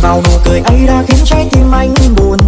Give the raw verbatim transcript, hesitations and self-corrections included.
vào nụ cười ấy đã khiến trái tim anh buồn.